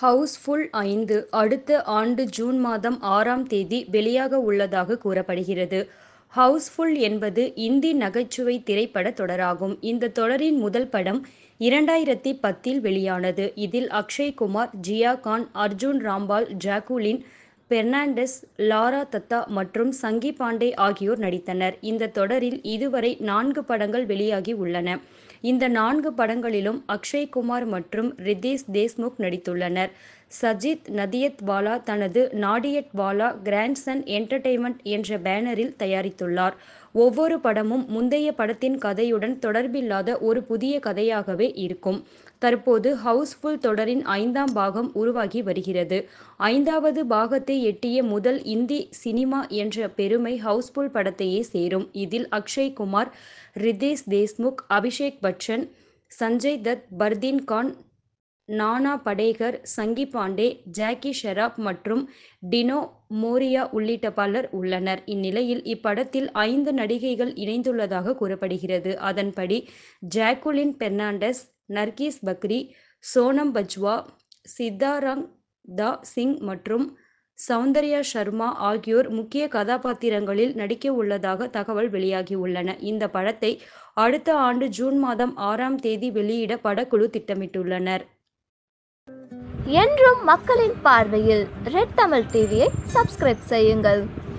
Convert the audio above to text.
Housefull 5 அடுத்த ஆண்டு June மாதம் 6ஆம் தேதி வெளியாக உள்ளதாக கூறப்படுகிறது. ஹவுஸ்ஃபுல் என்பது இந்தி நகைச்சுவை திரைப்பட தொடராகும். இந்த தொடரின் முதல் படம் 2010இல் வெளியானது. இதில் அக்ஷய் குமார், ஜியா கான், அர்ஜுன் ராம்பால், ஜாக்குலின் பெர்னாண்டஸ், லாரா தத்தா மற்றும் சங்கி பாண்டே ஆகியோர் நடித்தனர். இந்த தொடரில் இதுவரை 4 படங்கள் வெளியாகி உள்ளன. இந்த 4 படங்களிலும் அக்ஷய் குமார் மற்றும் ரித்தேஷ் தேஷ்முக் நடித்துள்ளனர். சஜித் நதியத்வாலா தனது நாடியட்வாலா கிராண்ட்சன் என்டர்டெயின்மென்ட் என்ற பேனரில் தயாரித்துள்ளார். ஒவ்வொரு படமும் முந்தைய படத்தின் கதையுடன் தொடர்பில்லாத ஒரு புதிய கதையாகவே இருக்கும். தற்போது ஹவுஸ்ஃபுல் தொடரின் 5ஆம் பாகம் உருவாகி வருகிறது. 5வது பாகத்தை எட்டிய முதல் இந்தி சினிமா என்ற பெருமை ஹவுஸ்ஃபுல் படத்தையே சேரும். இதில் அக்ஷய் குமார், ரித்தேஷ் தேஷ்முக், அபிஷேக் பச்சன், சஞ்சய் தத், பர்தீன் கான், நானா படேகர், சங்கி பாண்டே, ஜாக்கி ஷெராப் மற்றும் டினோ மோரியா உள்ளிட்ட பலர் உள்ளனர். இந்நிலையில் இப்படத்தில் 5 நடிகைகள் இணைந்துள்ளதாக கூறப்படுகிறது. அதன்படி ஜாக்குலின் பெர்னாண்டஸ், நர்கீஸ் பக்ரி, சோனம் பஜ்வா, சித்தாரங்கதா சிங் மற்றும் சௌந்தர்யா சர்மா ஆகியோர் முக்கிய கதாபாத்திரங்களில் நடிக்க உள்ளதாக தகவல் வெளியாகி உள்ளன. இந்த படத்தை அடுத்த ஆண்டு ஜூன் மாதம் 6ஆம் தேதி வெளியிட படக்குழு திட்டமிட்டுள்ளனர். என்றும் மக்களின் பார்வையில் ரெட் தமிழ் டிவியை சப்ஸ்கிரைப் செய்யுங்கள்.